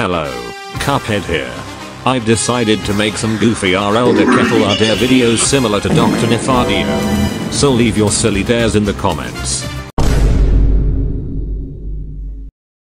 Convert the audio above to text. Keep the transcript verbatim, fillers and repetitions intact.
Hello, Cuphead here. I've decided to make some goofy R L de Kettle R dare videos similar to Doctor Nefadio. So leave your silly dares in the comments.